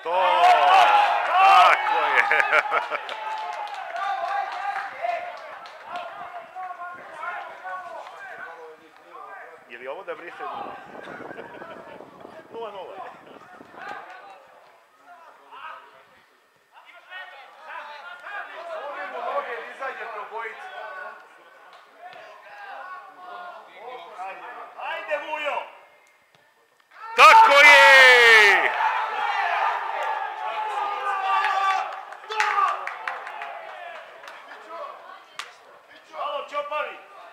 To! Tako je! Je li ovo da brise? 0-0. Ajde, Vujo! Tako je! Malo čopali!